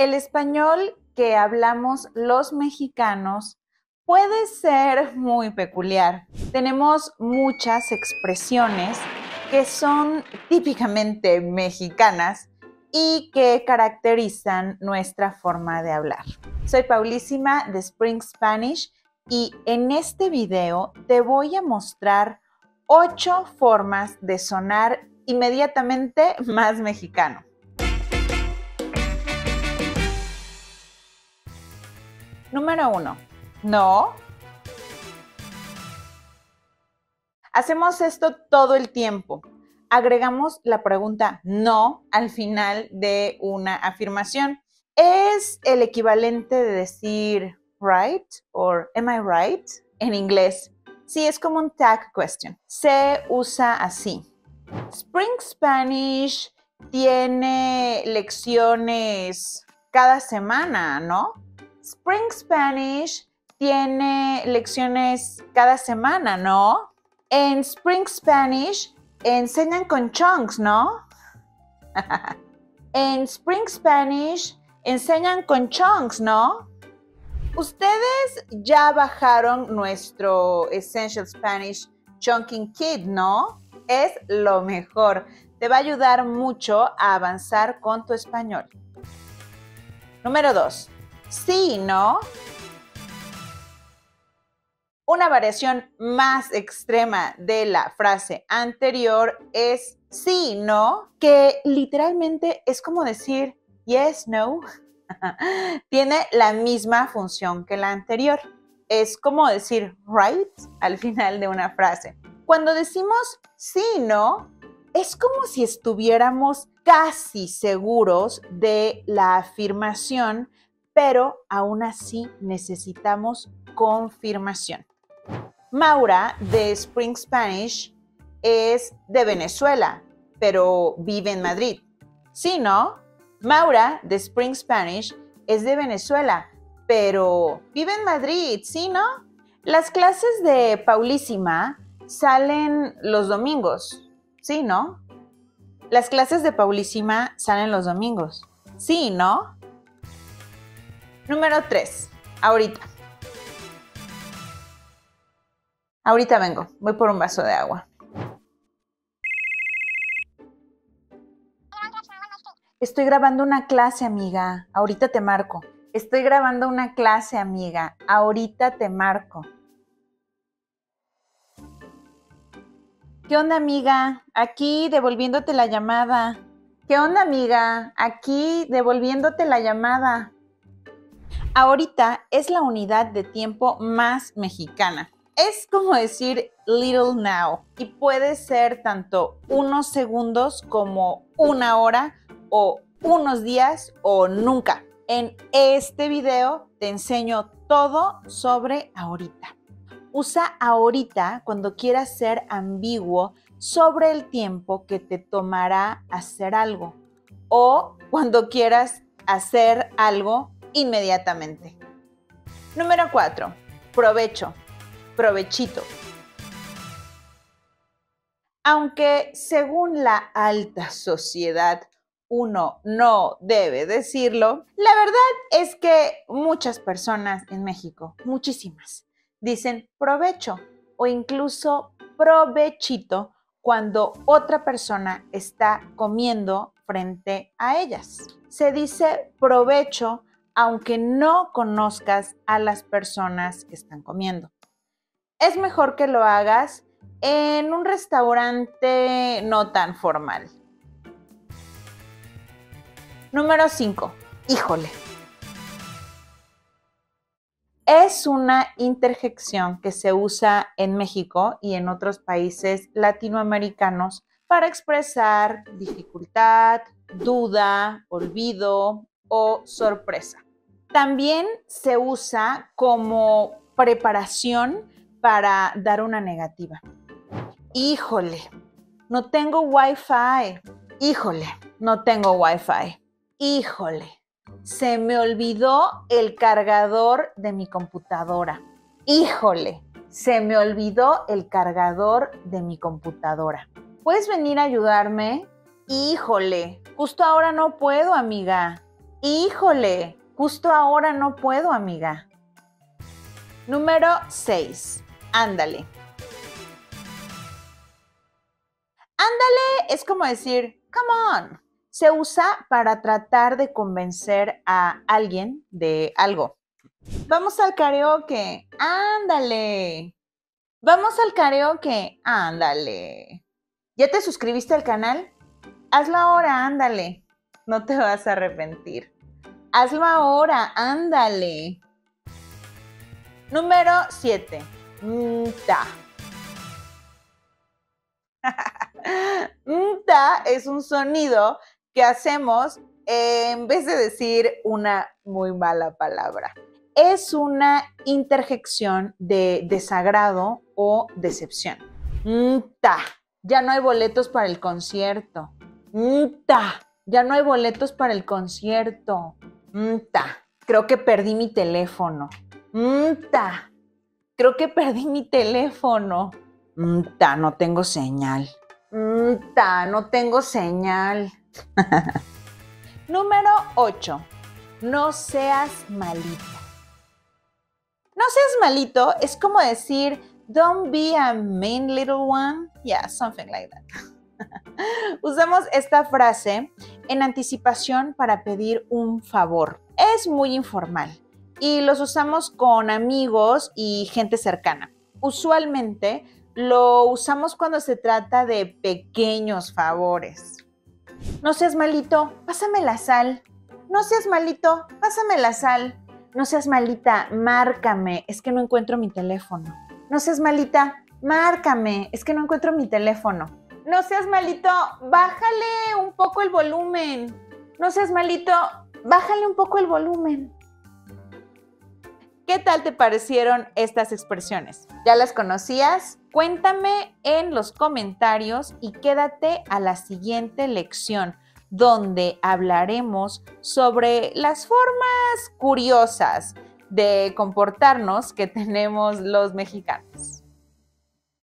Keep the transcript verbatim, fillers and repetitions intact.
El español que hablamos los mexicanos puede ser muy peculiar. Tenemos muchas expresiones que son típicamente mexicanas y que caracterizan nuestra forma de hablar. Soy Paulísima de Spring Spanish y en este video te voy a mostrar ocho formas de sonar inmediatamente más mexicano. Número uno. No. Hacemos esto todo el tiempo. Agregamos la pregunta no al final de una afirmación. Es el equivalente de decir right o am I right en inglés. Sí, es como un tag question. Se usa así. Spring Spanish tiene lecciones cada semana, ¿no? Spring Spanish tiene lecciones cada semana, ¿no? En Spring Spanish enseñan con chunks, ¿no? En Spring Spanish enseñan con chunks, ¿no? Ustedes ya bajaron nuestro Essential Spanish Chunking Kit, ¿no? Es lo mejor. Te va a ayudar mucho a avanzar con tu español. Número dos. Sí, ¿no? Una variación más extrema de la frase anterior es sí, ¿no? Que literalmente es como decir yes, no. Tiene la misma función que la anterior. Es como decir right al final de una frase. Cuando decimos sí, ¿no? Es como si estuviéramos casi seguros de la afirmación, pero aún así necesitamos confirmación. Maura de Spring Spanish es de Venezuela, pero vive en Madrid. Sí, ¿no? Maura de Spring Spanish es de Venezuela, pero vive en Madrid, ¿sí, no? Las clases de Paulísima salen los domingos, ¿sí, no? Las clases de Paulísima salen los domingos, ¿sí, no? Número tres. Ahorita. Ahorita vengo. Voy por un vaso de agua. Estoy grabando una clase, amiga. Ahorita te marco. Estoy grabando una clase, amiga. Ahorita te marco. ¿Qué onda, amiga? Aquí devolviéndote la llamada. ¿Qué onda, amiga? Aquí devolviéndote la llamada. Ahorita es la unidad de tiempo más mexicana. Es como decir little now y puede ser tanto unos segundos como una hora o unos días o nunca. En este video te enseño todo sobre ahorita. Usa ahorita cuando quieras ser ambiguo sobre el tiempo que te tomará hacer algo o cuando quieras hacer algo inmediatamente. Número cuatro. Provecho. Provechito. Aunque según la alta sociedad uno no debe decirlo, la verdad es que muchas personas en México, muchísimas, dicen provecho o incluso provechito cuando otra persona está comiendo frente a ellas. Se dice provecho aunque no conozcas a las personas que están comiendo. Es mejor que lo hagas en un restaurante no tan formal. Número cinco. Híjole. Es una interjección que se usa en México y en otros países latinoamericanos para expresar dificultad, duda, olvido o sorpresa. También se usa como preparación para dar una negativa. Híjole, no tengo Wi-Fi. Híjole, no tengo Wi-Fi. Híjole, se me olvidó el cargador de mi computadora. Híjole, se me olvidó el cargador de mi computadora. ¿Puedes venir a ayudarme? Híjole, justo ahora no puedo, amiga. Híjole, justo ahora no puedo, amiga. Número seis. Ándale. Ándale es como decir, come on. Se usa para tratar de convencer a alguien de algo. Vamos al karaoke. Ándale. Vamos al karaoke. Ándale. ¿Ya te suscribiste al canal? Hazlo ahora, ándale. No te vas a arrepentir. Hazlo ahora, ándale. Número siete. Mta. Mta es un sonido que hacemos en vez de decir una muy mala palabra. Es una interjección de desagrado o decepción. Mta. Ya no hay boletos para el concierto. Mta. Ya no hay boletos para el concierto. Mta. Creo que perdí mi teléfono. Mta. Creo que perdí mi teléfono. Mta, no tengo señal. Mta, no tengo señal. Número ocho. No seas malito. No seas malito es como decir, don't be a mean little one. Yeah, something like that. Usamos esta frase en anticipación para pedir un favor. Es muy informal y los usamos con amigos y gente cercana. Usualmente lo usamos cuando se trata de pequeños favores. No seas malito, pásame la sal. No seas malito, pásame la sal. No seas malita, márcame, es que no encuentro mi teléfono. No seas malita, márcame, es que no encuentro mi teléfono. No seas malito, bájale un poco el volumen. No seas malito, bájale un poco el volumen. ¿Qué tal te parecieron estas expresiones? ¿Ya las conocías? Cuéntame en los comentarios y quédate a la siguiente lección, donde hablaremos sobre las formas curiosas de comportarnos que tenemos los mexicanos.